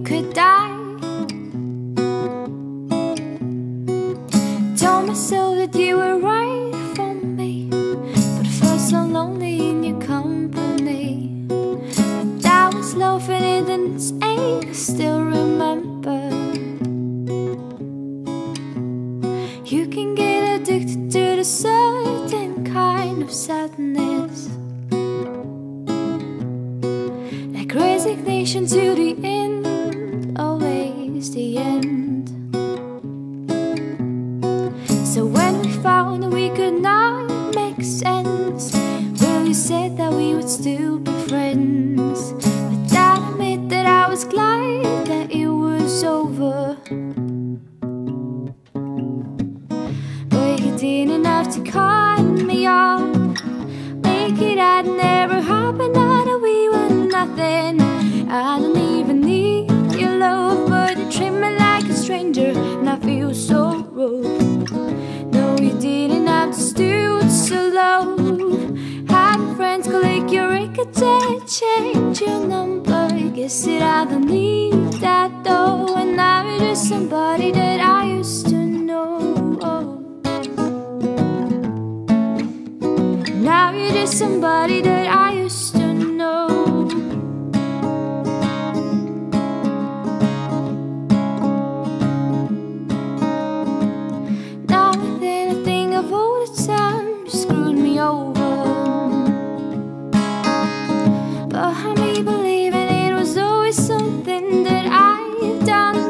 could die. Told myself that you were right for me, but I felt so lonely in your company. And I was laughing in the ache, I still remember. You can get addicted to the certain kind of sadness, like resignation to the end, always the end. So when we found that we could not make sense, well, you said that we would still be friends. But I admit that I was glad that it was over. But you didn't have to cut me off, make it had never happened, that we were nothing. I don't even need your love, but you treat me like a stranger, and I feel so rude. No, you didn't have to stoop so low. Having friends collect your record and change your number. Guess that I don't need that though. And now you're just somebody that I used to know. Now you're just somebody that I used to know. Now and then I think of all the time you screwed me over, but how me believing it was always something that I've done.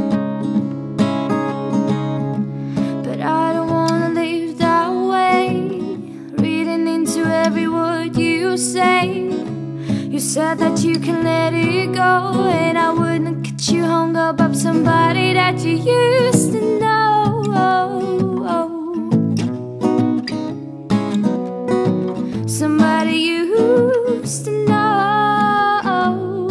But I don't wanna live that way, reading into every word you say. You said that you can let it go, and I wouldn't get you hung up on somebody that you used to know. Somebody you used to know.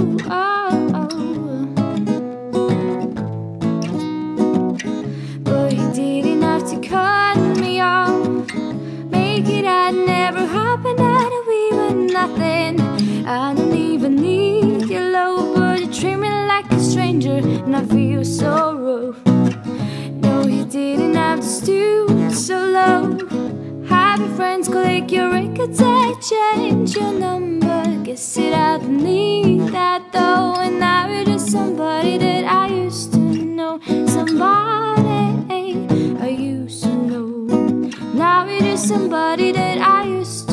But you didn't have to cut me off, make it had never happened, that we were nothing. I don't even need your love, but you treat me like a stranger, and I feel so rough. No, you didn't have to stoop so low. Have your friends collect your records and change your number. Guess that I don't need that though. And now you're just somebody that I used to know. Somebody I used to know. Now you're just somebody that I used to know.